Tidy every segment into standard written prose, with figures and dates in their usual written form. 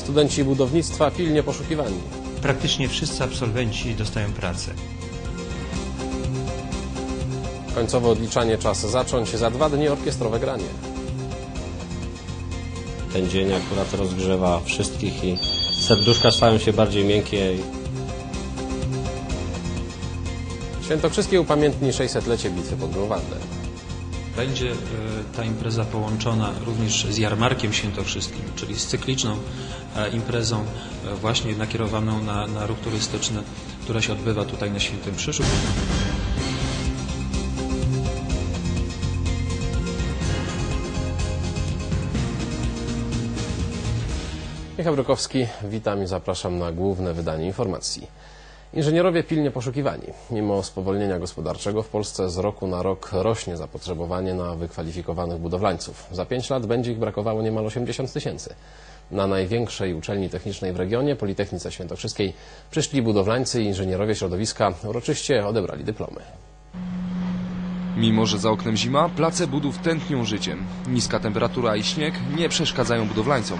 Studenci budownictwa pilnie poszukiwani. Praktycznie wszyscy absolwenci dostają pracę. Końcowo odliczanie czas zacząć, za 2 dni orkiestrowe granie. Ten dzień akurat rozgrzewa wszystkich i serduszka stają się bardziej miękkie. Świętokrzyskie upamiętni 600-lecie bitwy pod Grunwaldem. Będzie ta impreza połączona również z jarmarkiem świętokrzyskim, czyli z cykliczną imprezą właśnie nakierowaną na ruch turystyczny, która się odbywa tutaj na Świętym Krzyżu. Michał Brokowski, witam i zapraszam na główne wydanie informacji. Inżynierowie pilnie poszukiwani. Mimo spowolnienia gospodarczego w Polsce z roku na rok rośnie zapotrzebowanie na wykwalifikowanych budowlańców. Za 5 lat będzie ich brakowało niemal 80 000. Na największej uczelni technicznej w regionie, Politechnice Świętokrzyskiej, przyszli budowlańcy i inżynierowie środowiska uroczyście odebrali dyplomy. Mimo że za oknem zima, place budów tętnią życiem. Niska temperatura i śnieg nie przeszkadzają budowlańcom.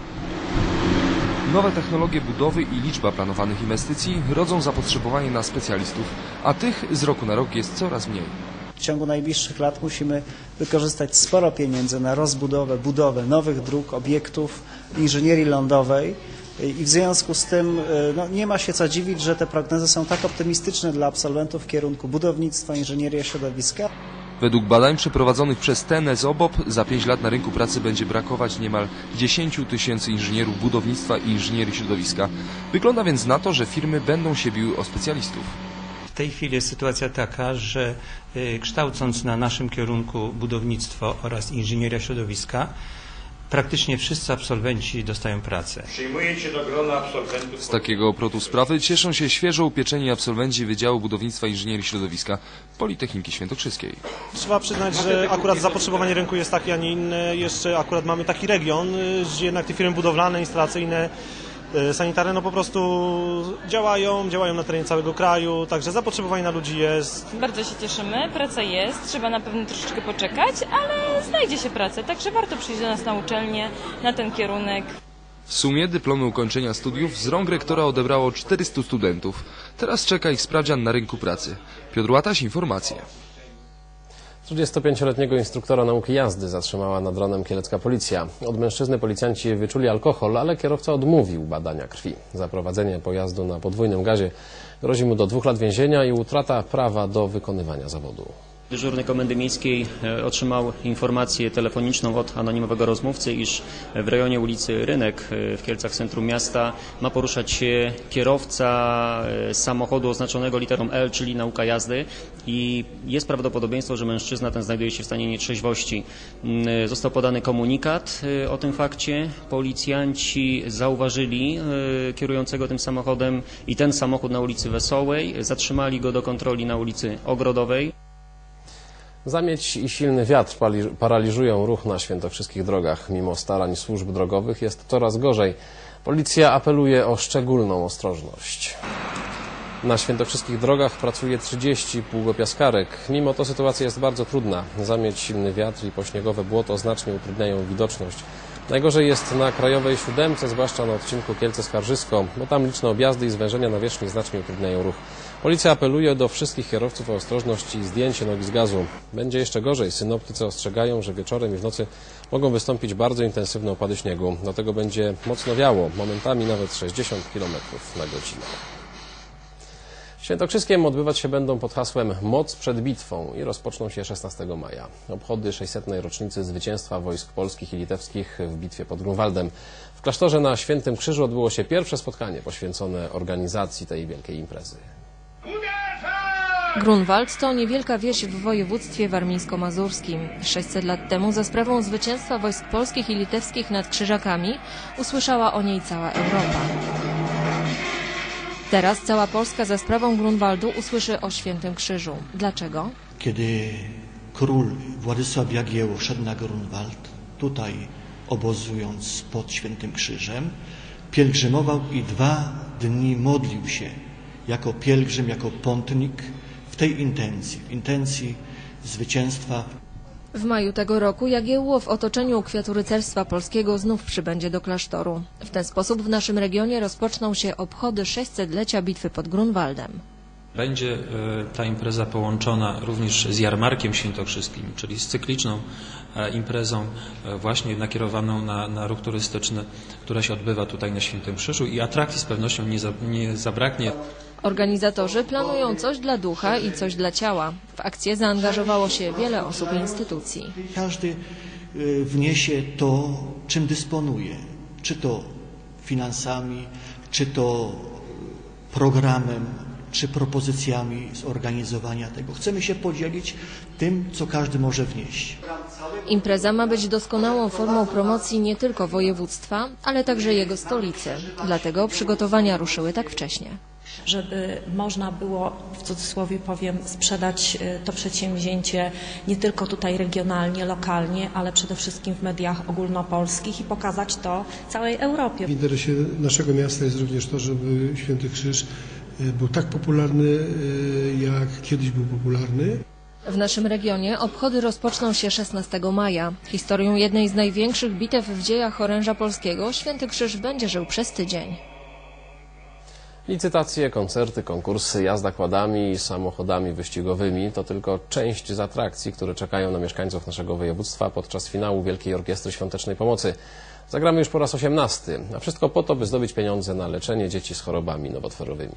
Nowe technologie budowy i liczba planowanych inwestycji rodzą zapotrzebowanie na specjalistów, a tych z roku na rok jest coraz mniej. W ciągu najbliższych lat musimy wykorzystać sporo pieniędzy na budowę nowych dróg, obiektów, inżynierii lądowej i w związku z tym nie ma się co dziwić, że te prognozy są tak optymistyczne dla absolwentów w kierunku budownictwa, inżynierii środowiska. Według badań przeprowadzonych przez TNS-OBOP za 5 lat na rynku pracy będzie brakować niemal 10 000 inżynierów budownictwa i inżynierii środowiska. Wygląda więc na to, że firmy będą się biły o specjalistów. W tej chwili jest sytuacja taka, że kształcąc na naszym kierunku budownictwo oraz inżynieria środowiska, praktycznie wszyscy absolwenci dostają pracę. Przyjmujecie do grona absolwentów. Z takiego obrotu sprawy cieszą się świeżo upieczeni absolwenci Wydziału Budownictwa i Inżynierii Środowiska Politechniki Świętokrzyskiej. Trzeba przyznać, że akurat zapotrzebowanie rynku jest takie, a nie inne. Jeszcze akurat mamy taki region, że jednak te firmy budowlane, instalacyjne, sanitarne po prostu działają na terenie całego kraju, także zapotrzebowanie na ludzi jest. Bardzo się cieszymy, praca jest, trzeba na pewno troszeczkę poczekać, ale znajdzie się praca, także warto przyjść do nas na uczelnię, na ten kierunek. W sumie dyplomy ukończenia studiów z rąk rektora odebrało 400 studentów. Teraz czeka ich sprawdzian na rynku pracy. Piotr Łataś, informacje. 35-letniego instruktora nauki jazdy zatrzymała nad ranem kielecka policja. Od mężczyzny policjanci wyczuli alkohol, ale kierowca odmówił badania krwi. Za prowadzenie pojazdu na podwójnym gazie grozi mu do 2 lat więzienia i utrata prawa do wykonywania zawodu. Dyżurny Komendy Miejskiej otrzymał informację telefoniczną od anonimowego rozmówcy, iż w rejonie ulicy Rynek w Kielcach, centrum miasta, ma poruszać się kierowca samochodu oznaczonego literą L, czyli nauka jazdy, i jest prawdopodobieństwo, że mężczyzna ten znajduje się w stanie nietrzeźwości. Został podany komunikat o tym fakcie. Policjanci zauważyli kierującego tym samochodem i ten samochód na ulicy Wesołej. Zatrzymali go do kontroli na ulicy Ogrodowej. Zamieć i silny wiatr paraliżują ruch na świętokrzyskich drogach. Mimo starań służb drogowych jest coraz gorzej. Policja apeluje o szczególną ostrożność. Na świętokrzyskich drogach pracuje 30 pługopiaskarek. Mimo to sytuacja jest bardzo trudna. Zamieć, silny wiatr i pośniegowe błoto znacznie utrudniają widoczność. Najgorzej jest na krajowej 7, zwłaszcza na odcinku Kielce-Skarżysko, bo tam liczne objazdy i zwężenia nawierzchni znacznie utrudniają ruch. Policja apeluje do wszystkich kierowców o ostrożność i zdjęcie nogi z gazu. Będzie jeszcze gorzej. Synoptycy ostrzegają, że wieczorem i w nocy mogą wystąpić bardzo intensywne opady śniegu. Do tego będzie mocno wiało, momentami nawet 60 km na godzinę. W Świętokrzyskiem odbywać się będą pod hasłem Moc przed bitwą i rozpoczną się 16 maja. Obchody 600. rocznicy zwycięstwa wojsk polskich i litewskich w bitwie pod Grunwaldem. W klasztorze na Świętym Krzyżu odbyło się pierwsze spotkanie poświęcone organizacji tej wielkiej imprezy. Grunwald to niewielka wieś w województwie warmińsko-mazurskim. 600 lat temu za sprawą zwycięstwa wojsk polskich i litewskich nad Krzyżakami usłyszała o niej cała Europa. Teraz cała Polska za sprawą Grunwaldu usłyszy o Świętym Krzyżu. Dlaczego? Kiedy król Władysław Jagiełło szedł na Grunwald, tutaj obozując pod Świętym Krzyżem, pielgrzymował i 2 dni modlił się jako pielgrzym, jako pątnik w tej intencji, w intencji zwycięstwa. W maju tego roku Jagiełło w otoczeniu kwiatorycerstwa polskiego znów przybędzie do klasztoru. W ten sposób w naszym regionie rozpoczną się obchody 600-lecia bitwy pod Grunwaldem. Będzie ta impreza połączona również z jarmarkiem świętokrzyskim, czyli z cykliczną imprezą właśnie nakierowaną na ruch turystyczny, która się odbywa tutaj na Świętym Krzyżu i atrakcji z pewnością nie zabraknie. Organizatorzy planują coś dla ducha i coś dla ciała. W akcję zaangażowało się wiele osób i instytucji. Każdy wniesie to, czym dysponuje, czy to finansami, czy to programem, czy propozycjami zorganizowania tego. Chcemy się podzielić tym, co każdy może wnieść. Impreza ma być doskonałą formą promocji nie tylko województwa, ale także jego stolicy. Dlatego przygotowania ruszyły tak wcześnie. Żeby można było, w cudzysłowie powiem, sprzedać to przedsięwzięcie nie tylko tutaj regionalnie, lokalnie, ale przede wszystkim w mediach ogólnopolskich i pokazać to całej Europie. W interesie naszego miasta jest również to, żeby Święty Krzyż był tak popularny, jak kiedyś był popularny. W naszym regionie obchody rozpoczną się 16 maja. Historią jednej z największych bitew w dziejach oręża polskiego Święty Krzyż będzie żył przez tydzień. Licytacje, koncerty, konkursy, jazda kładami i samochodami wyścigowymi to tylko część z atrakcji, które czekają na mieszkańców naszego województwa podczas finału Wielkiej Orkiestry Świątecznej Pomocy. Zagramy już po raz 18, a wszystko po to, by zdobyć pieniądze na leczenie dzieci z chorobami nowotworowymi.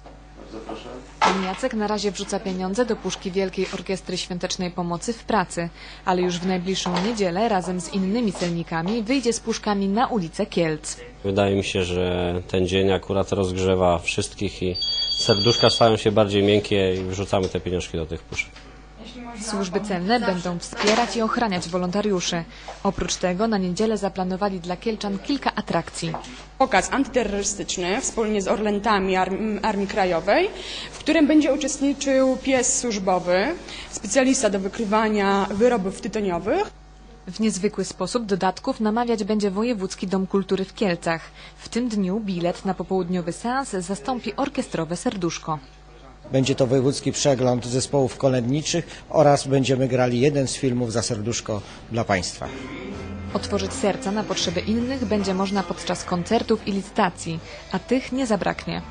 Pan Jacek na razie wrzuca pieniądze do puszki Wielkiej Orkiestry Świątecznej Pomocy w pracy, ale już w najbliższą niedzielę razem z innymi celnikami wyjdzie z puszkami na ulicę Kielc. Wydaje mi się, że ten dzień akurat rozgrzewa wszystkich i serduszka stają się bardziej miękkie i wrzucamy te pieniążki do tych puszek. Służby celne będą wspierać i ochraniać wolontariuszy. Oprócz tego na niedzielę zaplanowali dla Kielczan kilka atrakcji. Pokaz antyterrorystyczny wspólnie z Orlętami Armii Krajowej, w którym będzie uczestniczył pies służbowy, specjalista do wykrywania wyrobów tytoniowych. W niezwykły sposób dodatków namawiać będzie Wojewódzki Dom Kultury w Kielcach. W tym dniu bilet na popołudniowy seans zastąpi orkiestrowe serduszko. Będzie to wojewódzki przegląd zespołów kolędniczych oraz będziemy grali jeden z filmów za serduszko dla Państwa. Otworzyć serca na potrzeby innych będzie można podczas koncertów i licytacji, a tych nie zabraknie.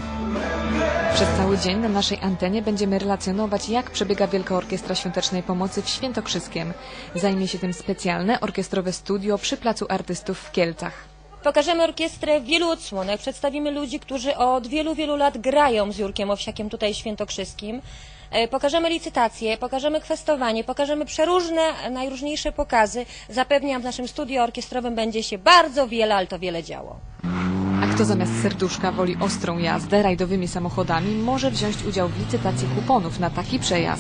Przez cały dzień na naszej antenie będziemy relacjonować, jak przebiega Wielka Orkiestra Świątecznej Pomocy w Świętokrzyskiem. Zajmie się tym specjalne orkiestrowe studio przy Placu Artystów w Kielcach. Pokażemy orkiestrę w wielu odsłonach, przedstawimy ludzi, którzy od wielu lat grają z Jurkiem Owsiakiem tutaj świętokrzyskim. Pokażemy licytacje, pokażemy kwestowanie, pokażemy przeróżne, najróżniejsze pokazy. Zapewniam, w naszym studiu orkiestrowym będzie się bardzo wiele, ale to wiele działo. A kto zamiast serduszka woli ostrą jazdę rajdowymi samochodami, może wziąć udział w licytacji kuponów na taki przejazd.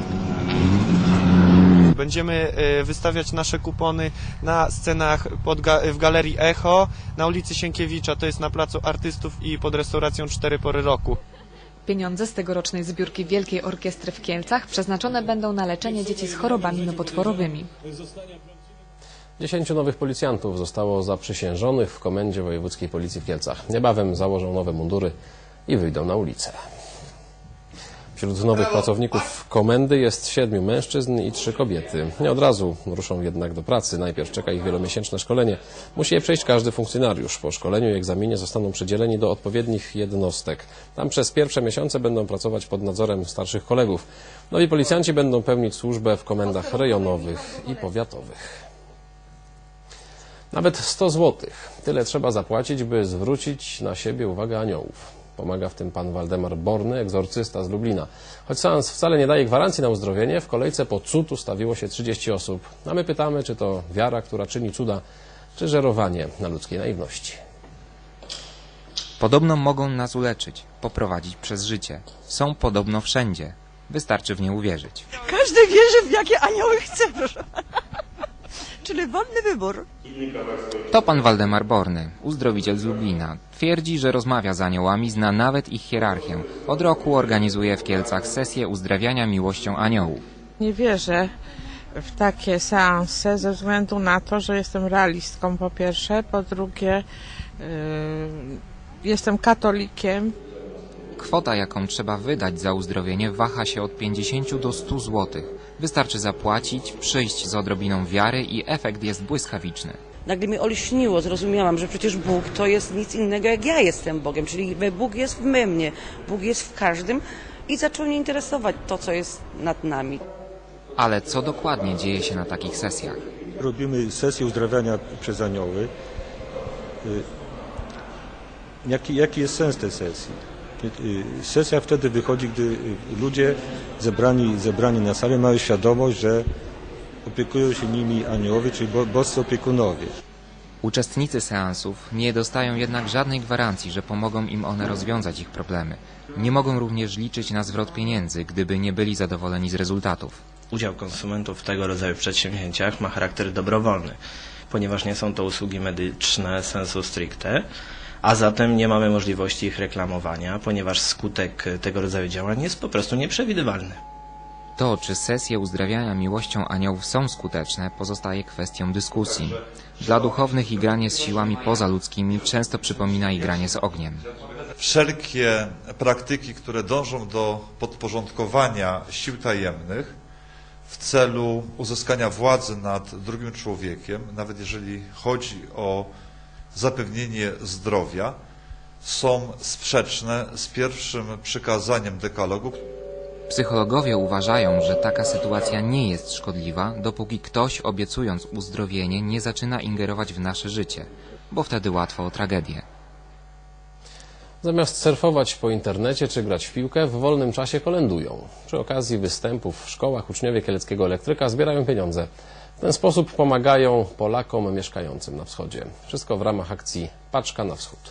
Będziemy wystawiać nasze kupony na scenach w Galerii Echo, na ulicy Sienkiewicza, to jest na Placu Artystów i pod restauracją 4 pory roku. Pieniądze z tegorocznej zbiórki Wielkiej Orkiestry w Kielcach przeznaczone będą na leczenie dzieci z chorobami nowotworowymi. 10 nowych policjantów zostało zaprzysiężonych w Komendzie Wojewódzkiej Policji w Kielcach. Niebawem założą nowe mundury i wyjdą na ulicę. Wśród nowych pracowników komendy jest 7 mężczyzn i 3 kobiety. Nie od razu ruszą jednak do pracy. Najpierw czeka ich wielomiesięczne szkolenie. Musi je przejść każdy funkcjonariusz. Po szkoleniu i egzaminie zostaną przydzieleni do odpowiednich jednostek. Tam przez pierwsze miesiące będą pracować pod nadzorem starszych kolegów. Nowi policjanci będą pełnić służbę w komendach rejonowych i powiatowych. Nawet 100 zł. Tyle trzeba zapłacić, by zwrócić na siebie uwagę aniołów. Pomaga w tym pan Waldemar Borny, egzorcysta z Lublina. Choć seans wcale nie daje gwarancji na uzdrowienie, w kolejce po cud ustawiło się 30 osób. A my pytamy, czy to wiara, która czyni cuda, czy żerowanie na ludzkiej naiwności. Podobno mogą nas uleczyć, poprowadzić przez życie. Są podobno wszędzie. Wystarczy w nie uwierzyć. Każdy wierzy, w jakie anioły chce, proszę. Czyli wolny wybór. To pan Waldemar Borny, uzdrowiciel z Lublina. Twierdzi, że rozmawia z aniołami, zna nawet ich hierarchię. Od roku organizuje w Kielcach sesję uzdrawiania miłością aniołów. Nie wierzę w takie seanse ze względu na to, że jestem realistką po pierwsze, po drugie jestem katolikiem. Kwota, jaką trzeba wydać za uzdrowienie, waha się od 50 do 100 zł. Wystarczy zapłacić, przyjść z odrobiną wiary i efekt jest błyskawiczny. Nagle mi olśniło, zrozumiałam, że przecież Bóg to jest nic innego jak ja jestem Bogiem, czyli Bóg jest w mnie, Bóg jest w każdym i zaczął mnie interesować to, co jest nad nami. Ale co dokładnie dzieje się na takich sesjach? Robimy sesję uzdrawiania przez anioły. Jaki jest sens tej sesji? Sesja wtedy wychodzi, gdy ludzie zebrani na sali mają świadomość, że opiekują się nimi aniołowie, czyli boscy opiekunowie. Uczestnicy seansów nie dostają jednak żadnej gwarancji, że pomogą im one rozwiązać ich problemy. Nie mogą również liczyć na zwrot pieniędzy, gdyby nie byli zadowoleni z rezultatów. Udział konsumentów w tego rodzaju przedsięwzięciach ma charakter dobrowolny, ponieważ nie są to usługi medyczne sensu stricte, a zatem nie mamy możliwości ich reklamowania, ponieważ skutek tego rodzaju działań jest po prostu nieprzewidywalny. To, czy sesje uzdrawiania miłością aniołów są skuteczne, pozostaje kwestią dyskusji. Dla duchownych igranie z siłami pozaludzkimi często przypomina igranie z ogniem. Wszelkie praktyki, które dążą do podporządkowania sił tajemnych w celu uzyskania władzy nad drugim człowiekiem, nawet jeżeli chodzi o zapewnienie zdrowia, są sprzeczne z pierwszym przykazaniem dekalogu. Psychologowie uważają, że taka sytuacja nie jest szkodliwa, dopóki ktoś, obiecując uzdrowienie, nie zaczyna ingerować w nasze życie, bo wtedy łatwo o tragedię. Zamiast surfować po internecie czy grać w piłkę, w wolnym czasie kolędują. Przy okazji występów w szkołach uczniowie kieleckiego elektryka zbierają pieniądze. W ten sposób pomagają Polakom mieszkającym na wschodzie. Wszystko w ramach akcji Paczka na wschód.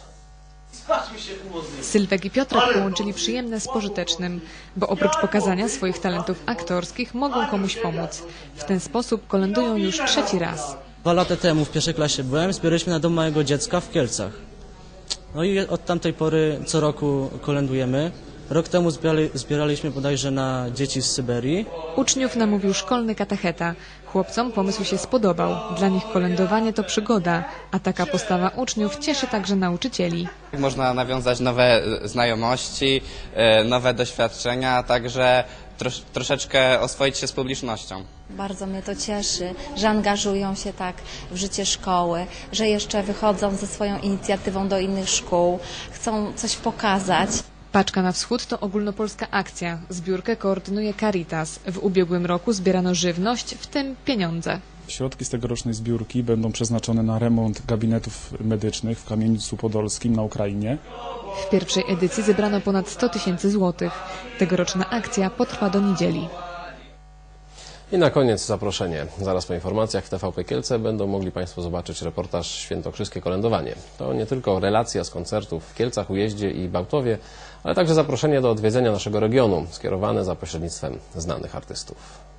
Sylwek i Piotrek połączyli przyjemne z pożytecznym, bo oprócz pokazania swoich talentów aktorskich mogą komuś pomóc. W ten sposób kolędują już 3. raz. 2 lata temu w 1. klasie byłem, zbieraliśmy na dom małego dziecka w Kielcach. No i od tamtej pory co roku kolędujemy. Rok temu zbieraliśmy bodajże na dzieci z Syberii. Uczniów namówił szkolny katecheta. Chłopcom pomysł się spodobał. Dla nich kolędowanie to przygoda, a taka postawa uczniów cieszy także nauczycieli. Można nawiązać nowe znajomości, nowe doświadczenia, także troszeczkę oswoić się z publicznością. Bardzo mnie to cieszy, że angażują się tak w życie szkoły, że jeszcze wychodzą ze swoją inicjatywą do innych szkół, chcą coś pokazać. Paczka na wschód to ogólnopolska akcja. Zbiórkę koordynuje Caritas. W ubiegłym roku zbierano żywność, w tym pieniądze. Środki z tegorocznej zbiórki będą przeznaczone na remont gabinetów medycznych w Kamieńcu Podolskim na Ukrainie. W pierwszej edycji zebrano ponad 100 000 złotych. Tegoroczna akcja potrwa do niedzieli. I na koniec zaproszenie. Zaraz po informacjach w TVP Kielce będą mogli Państwo zobaczyć reportaż Świętokrzyskie kolędowanie. To nie tylko relacja z koncertów w Kielcach, Ujeździe i Bałtowie, ale także zaproszenie do odwiedzenia naszego regionu, skierowane za pośrednictwem znanych artystów.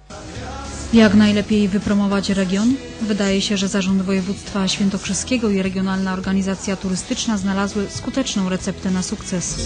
Jak najlepiej wypromować region? Wydaje się, że Zarząd Województwa Świętokrzyskiego i Regionalna Organizacja Turystyczna znalazły skuteczną receptę na sukces.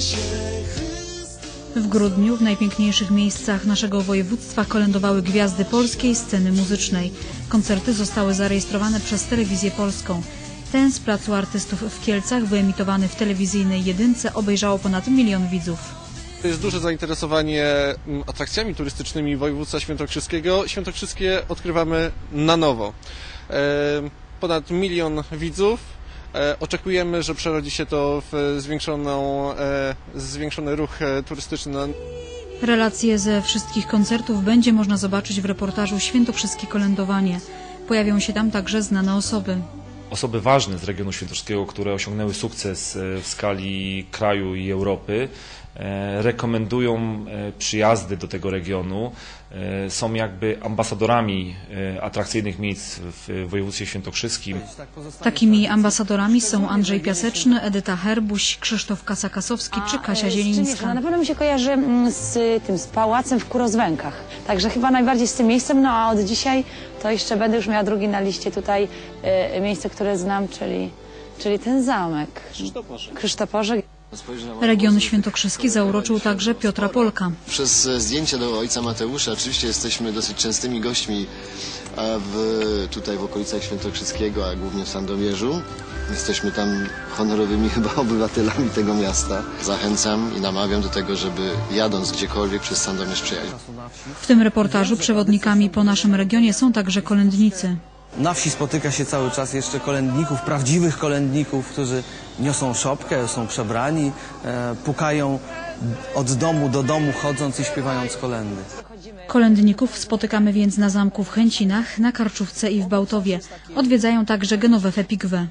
W grudniu w najpiękniejszych miejscach naszego województwa kolędowały gwiazdy polskiej sceny muzycznej. Koncerty zostały zarejestrowane przez Telewizję Polską. Ten z Placu Artystów w Kielcach, wyemitowany w telewizyjnej jedynce, obejrzało ponad 1 000 000 widzów. Jest duże zainteresowanie atrakcjami turystycznymi województwa świętokrzyskiego. Świętokrzyskie odkrywamy na nowo. Ponad 1 000 000 widzów. Oczekujemy, że przerodzi się to w zwiększony ruch turystyczny. Relacje ze wszystkich koncertów będzie można zobaczyć w reportażu Świętokrzyskie kolędowanie. Pojawią się tam także znane osoby. Osoby ważne z regionu świętokrzyskiego, które osiągnęły sukces w skali kraju i Europy, rekomendują przyjazdy do tego regionu, są jakby ambasadorami atrakcyjnych miejsc w województwie świętokrzyskim. Takimi ambasadorami są Andrzej Piaseczny, Edyta Herbuś, Krzysztof Kasa-Kasowski czy Kasia Zielińska. Na pewno mi się kojarzy z pałacem w Kurozwękach, także chyba najbardziej z tym miejscem, no a od dzisiaj to jeszcze będę już miała drugi na liście tutaj miejsce, które znam, czyli ten zamek. Krzysztoporze. Region świętokrzyski zauroczył także Piotra Polka. Przez zdjęcia do ojca Mateusza oczywiście jesteśmy dosyć częstymi gośćmi a tutaj w okolicach Świętokrzyskiego, a głównie w Sandomierzu. Jesteśmy tam honorowymi chyba obywatelami tego miasta. Zachęcam i namawiam do tego, żeby jadąc gdziekolwiek przez Sandomierz przejechać. W tym reportażu przewodnikami po naszym regionie są także kolędnicy. Na wsi spotyka się cały czas jeszcze kolędników, prawdziwych kolędników, którzy niosą szopkę, są przebrani, pukają od domu do domu, chodząc i śpiewając kolędy. Kolędników spotykamy więc na zamku w Chęcinach, na Karczówce i w Bałtowie. Odwiedzają także Genowefę Pigwę.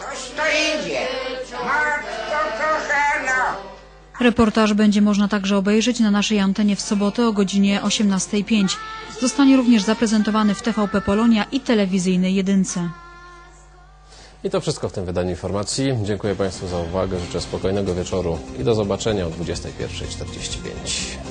Reportaż będzie można także obejrzeć na naszej antenie w sobotę o godzinie 18:05. Zostanie również zaprezentowany w TVP Polonia i telewizyjnej Jedynce. I to wszystko w tym wydaniu informacji. Dziękuję Państwu za uwagę, życzę spokojnego wieczoru i do zobaczenia o 21:45.